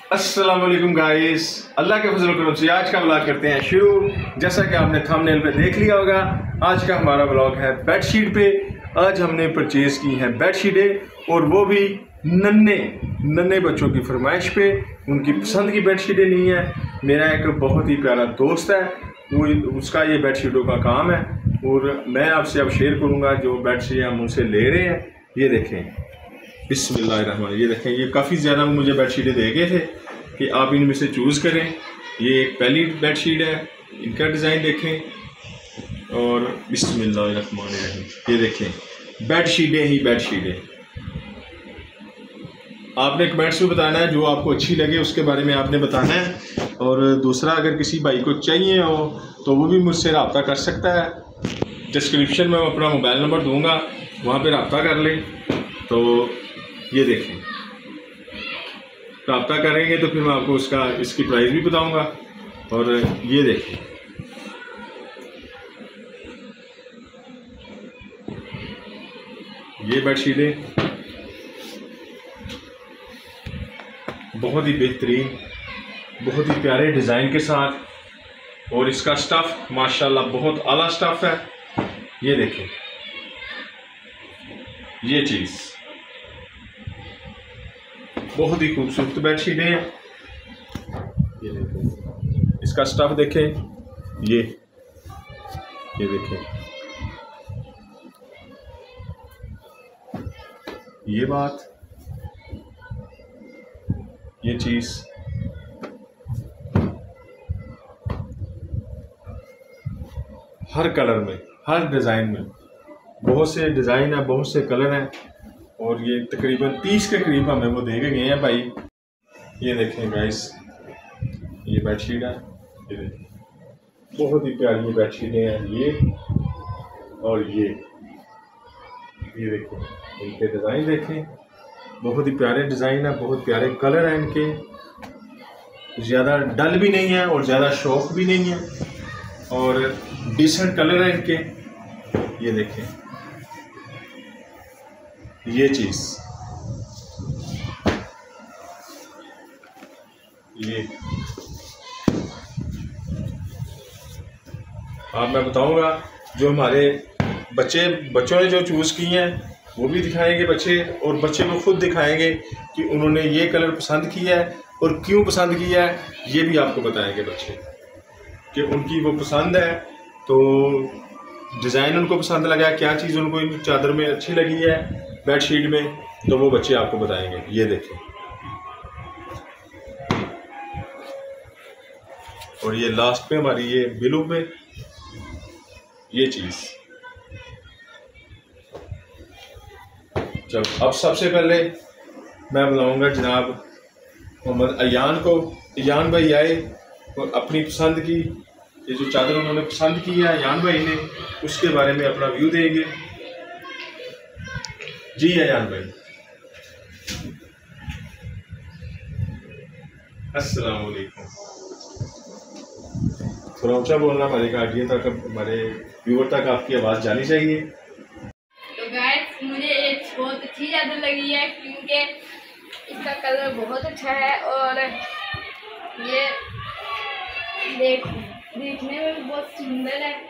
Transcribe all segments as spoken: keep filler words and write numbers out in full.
अस्सलाम वालेकुम गाइस, अल्लाह के फजल करम से आज का व्लॉग करते हैं शुरू। जैसा कि आपने थंबनेल पे देख लिया होगा, आज का हमारा व्लॉग है बेडशीट पे। आज हमने परचेज़ की हैं बेडशीटें, और वो भी नन्हे नन्हे बच्चों की फरमाइश पे। उनकी पसंद की बेडशीटें ली हैं। मेरा एक बहुत ही प्यारा दोस्त है, वो उसका ये बेडशीटों का काम है, और मैं आपसे अब शेयर करूँगा जो बेडशीटें हम उनसे ले रहे हैं। ये देखें, बिस्मिल्लाहिर्रहमान, ये देखें, ये काफ़ी ज़्यादा मुझे बेडशीटें दे गए थे कि आप इनमें से चूज़ करें। ये एक पहली बेडशीट है, इनका डिज़ाइन देखें, और बिस्मिल्लाहिर्रहमानिर्रहीम, ये देखें बेडशीटें ही बेडशीटें। आपने कमेंट्स में बताना है जो आपको अच्छी लगे उसके बारे में आपने बताना है। और दूसरा, अगर किसी भाई को चाहिए हो तो वो भी मुझसे रब्ता कर सकता है। डिस्क्रिप्शन में मैं अपना मोबाइल नंबर दूँगा, वहाँ पर रब्ता कर लें। तो ये देखें, रब्ता करेंगे तो फिर मैं आपको उसका इसकी प्राइस भी बताऊंगा। और ये देखें, ये बेडशीटें बहुत ही बेहतरीन, बहुत ही प्यारे डिज़ाइन के साथ, और इसका स्टफ़ माशाल्लाह बहुत आला स्टफ़ है। ये देखें, ये चीज़ बहुत ही खूबसूरत बेडशीटें हैं। ये देखें, इसका स्टफ़ देखें, ये ये देखें, ये बात, ये चीज़, हर कलर में, हर डिज़ाइन में, बहुत से डिज़ाइन है, बहुत से कलर हैं, और ये तकरीबन तीस के करीब हमें वो दे के गए हैं भाई। ये देखें गाइस, ये बेडशीट है, ये देखें, बहुत ही प्यारी ये बेडशीटें हैं। ये और ये ये देखें, इनके डिज़ाइन देखें, बहुत ही प्यारे डिज़ाइन है, बहुत प्यारे कलर हैं इनके। ज़्यादा डल भी नहीं है और ज़्यादा शौक भी नहीं है, और डिसेंट कलर है इनके। ये देखें, ये चीज़, ये आप मैं बताऊंगा जो हमारे बच्चे बच्चों ने जो चूज़ की हैं वो भी दिखाएंगे बच्चे, और बच्चे को खुद दिखाएंगे कि उन्होंने ये कलर पसंद किया है और क्यों पसंद किया है। ये भी आपको बताएंगे बच्चे कि उनकी वो पसंद है, तो डिज़ाइन उनको पसंद लगा, क्या चीज़ उनको इन चादर में अच्छी लगी है बेडशीट में, तो वो बच्चे आपको बताएंगे। ये देखें, और ये लास्ट पे हमारी ये ब्लू पे ये चीज़। जब अब सबसे पहले मैं बुलाऊंगा जनाब मोहम्मद अयान को। अयान भाई आए और अपनी पसंद की ये जो चादर उन्होंने पसंद की है अयान भाई ने, उसके बारे में अपना व्यू देंगे। जी अयान भाई, अस्सलाम वालेकुम। थोड़ा ऊंचा बोलना, हमारे ऑडियंस तक, हमारे व्यूअर तक आपकी आवाज़ जानी चाहिए। तो गाइस, मुझे एक बहुत अच्छी चादर लगी है क्योंकि इसका कलर बहुत अच्छा है, और ये देख देखने में भी बहुत सुंदर है,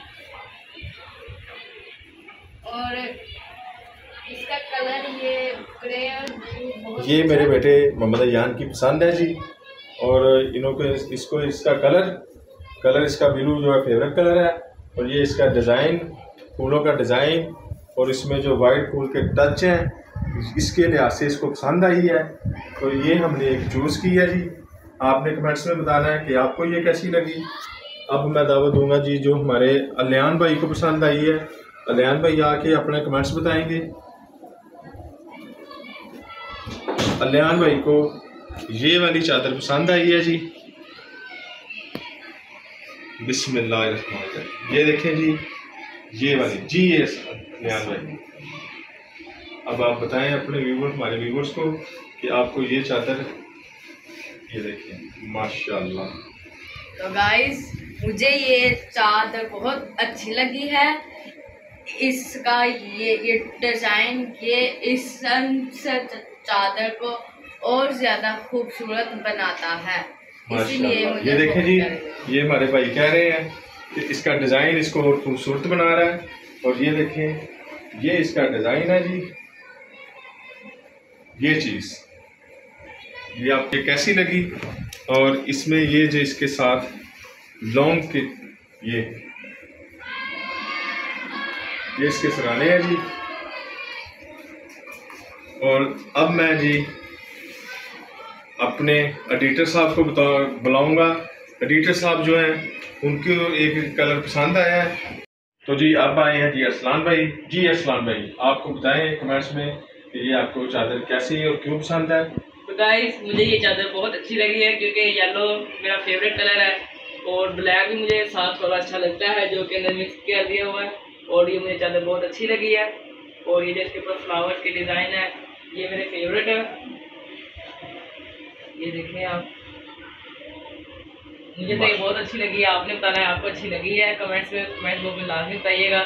और इसका कलर ये ग्रे और ये मेरे बेटे मोहम्मद अयान की पसंद है जी, और इन्होंने इसको इसका कलर कलर इसका ब्लू जो है फेवरेट कलर है, और ये इसका डिज़ाइन, फूलों का डिज़ाइन, और इसमें जो वाइट फूल के टच हैं इसके लिहाज से इसको पसंद आई है। तो ये हमने एक चूज़ की है जी। आपने कमेंट्स में बताना है कि आपको ये कैसी लगी। अब मैं दावत दूंगा जी जो हमारे अलियान भाई को पसंद आई है। अलियान भाई आके अपने कमेंट्स बताएंगे। अलियान भाई को ये वाली चादर पसंद आई है जी, बिस्मिल्लाहिर्रहमानिर्रहीम। ये देखें जी, ये वाली जी, ये अलियान भाई। अब आप बताएं अपने व्यूवर्स, हमारे व्यूवर्स को कि आपको ये चादर, ये देखें माशाल्लाह। तो गाइस, मुझे ये चादर बहुत अच्छी लगी है। इसका ये ये डिज़ाइन, ये इस चादर को और ज्यादा खूबसूरत बनाता है। इसलिए मुझे ये देखें जी, ये हमारे भाई कह रहे हैं कि इसका डिज़ाइन इसको और खूबसूरत बना रहा है। और ये देखें, ये इसका डिज़ाइन है जी। ये चीज़ ये आपको कैसी लगी? और इसमें ये जो इसके साथ लॉन्ग के ये ये इसके सराने हैं जी। और अब मैं जी अपने एडिटर साहब को बता बुलाऊंगा। एडिटर साहब जो हैं उनको एक कलर पसंद आया है, तो जी अब आए हैं जी अरसलान भाई। जी अरसलान भाई, आपको बताएं कमेंट्स में कि ये आपको चादर कैसी और क्यों पसंद है। तो गाइस, मुझे ये चादर बहुत अच्छी लगी है क्योंकि येलो मेरा फेवरेट कलर है और ब्लैक भी मुझे साथ थोड़ा अच्छा लगता है, जो कि अंदर मिक्स कर दिया हुआ है। और ये मुझे चादर बहुत अच्छी लगी है। और ये जो इसके ऊपर फ्लावर्स के डिज़ाइन है, ये मेरे फेवरेट है। ये देखें आप, मुझे तो ये बहुत अच्छी लगी है। आपने बताना है आपको अच्छी लगी है, कमेंट्स में कमेंट बॉक्स में लाजमी बताइएगा।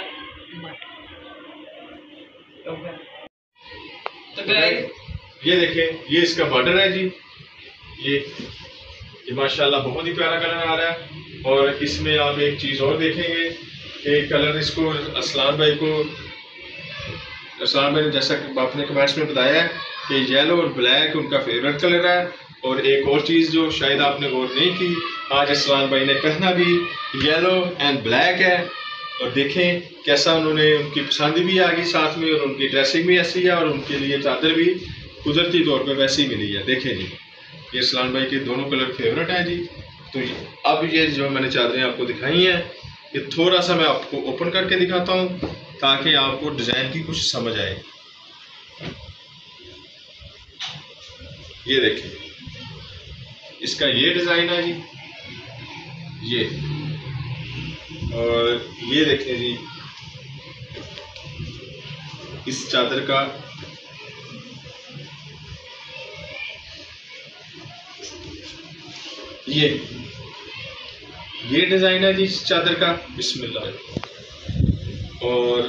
तो गाइस, ये देखें, ये इसका बॉर्डर है जी। ये ये माशाल्लाह बहुत ही प्यारा कलर आ रहा है। और इसमें आप एक चीज़ और देखेंगे कि कलर इसको अरसलान भाई को अरसलान भाई ने जैसा कि आपने कमेंट्स में बताया है कि येलो और ब्लैक उनका फेवरेट कलर है। और एक और चीज़ जो शायद आपने गौर नहीं की, आज अरसलान भाई ने पहना भी येलो एंड ब्लैक है। और देखें कैसा उन्होंने, उनकी पसंद भी आ गई साथ में, और उनकी ड्रेसिंग भी ऐसी है, और उनके लिए चादर भी कुदरती तौर पे वैसी मिली है। देखें जी, ये अरसलान भाई के दोनों कलर फेवरेट हैं जी। तो अब ये जो मैंने चादरें आपको दिखाई हैं, ये थोड़ा सा मैं आपको ओपन करके दिखाता हूँ ताकि आपको डिज़ाइन की कुछ समझ आए। ये देखें, इसका ये डिज़ाइन है जी, ये। और ये देखें जी, इस चादर का ये ये डिज़ाइन है जी इस चादर का। बिस्मिल्लाह। और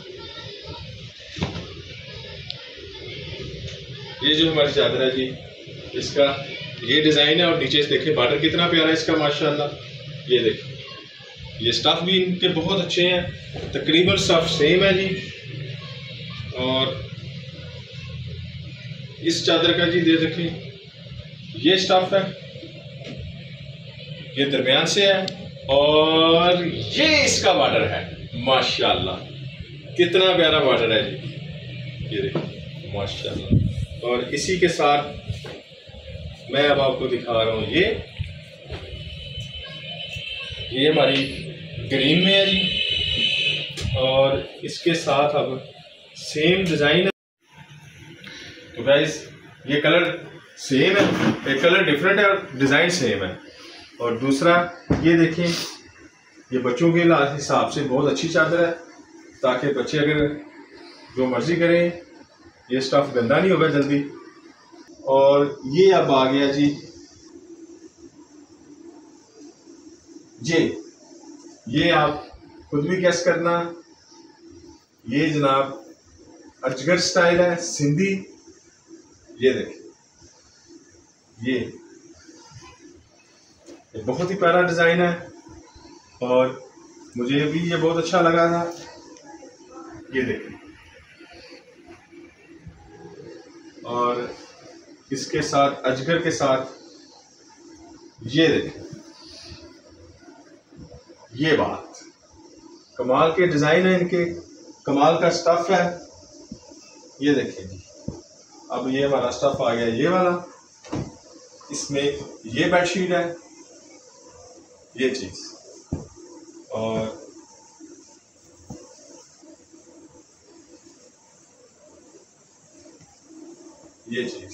ये जो हमारी चादर है जी, इसका ये डिज़ाइन है। और नीचे से देखें बॉर्डर कितना प्यारा है इसका माशाल्लाह। ये देखें, ये स्टफ़ भी इनके बहुत अच्छे हैं, तकरीबन स्टफ़ सेम है जी। और इस चादर का जी दे देखें, ये स्टफ़ है, ये दरमियान से है। और ये इसका बॉर्डर है माशाल्लाह, कितना प्यारा बॉर्डर है जी। ये देखिए माशाल्लाह। और इसी के साथ मैं अब आपको दिखा रहा हूँ, ये ये हमारी ग्रीन में है जी। और इसके साथ अब सेम डिज़ाइन है। तो गाइस, ये कलर सेम है, एक कलर डिफरेंट है और डिज़ाइन सेम है। और दूसरा ये देखें, ये बच्चों के हिसाब से बहुत अच्छी चादर है, ताकि बच्चे अगर जो मर्ज़ी करें, ये स्टफ़ गंदा नहीं होगा जल्दी। और ये अब आ गया जी, ये ये आप खुद भी गैस करना, ये जनाब अजगर स्टाइल है, सिंधी। ये देखें, ये ये बहुत ही प्यारा डिज़ाइन है और मुझे भी ये बहुत अच्छा लगा था। ये देखें, और इसके साथ अजगर के साथ ये देखें, ये बात कमाल के डिज़ाइन है इनके, कमाल का स्टफ़ है। ये देखें जी, अब ये हमारा स्टफ़ आ गया ये वाला, इसमें ये बेडशीट है, ये चीज़। और ये चीज़।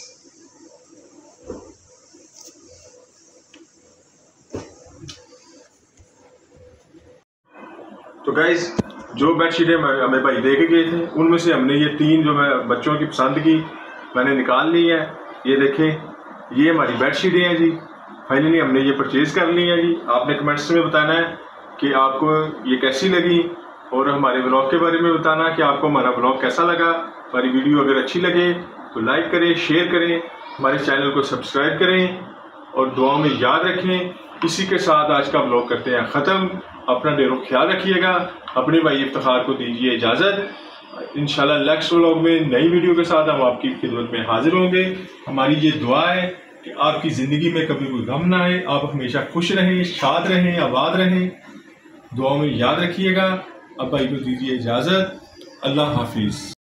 तो गाइज, जो बेडशीटें हमें भाई दे के गए थे, उनमें से हमने ये तीन जो मैं बच्चों की पसंद की मैंने निकाल ली है। ये देखें, ये हमारी बेडशीटें हैं जी। फाइनली हमने ये परचेज़ कर ली है जी। आपने कमेंट्स में बताना है कि आपको ये कैसी लगी, और हमारे ब्लॉग के बारे में बताना कि आपको हमारा ब्लॉग कैसा लगा। हमारी वीडियो अगर अच्छी लगे तो लाइक करें, शेयर करें हमारे चैनल को सब्सक्राइब करें और दुआ में याद रखें। इसी के साथ आज का व्लॉग करते हैं ख़त्म। अपना ढेरों ख्याल रखिएगा। अपने भाई इफ्तिखार को दीजिए इजाज़त। इंशाल्लाह नेक्स्ट व्लॉग में नई वीडियो के साथ हम आपकी खिदमत में हाजिर होंगे। हमारी ये दुआ है कि आपकी ज़िंदगी में कभी कोई गम ना आए, आप हमेशा खुश रहें, शाद रहें, आबाद रहें। दुआ में याद रखिएगा। अब भाई को दीजिए इजाज़त। अल्लाह हाफिज़।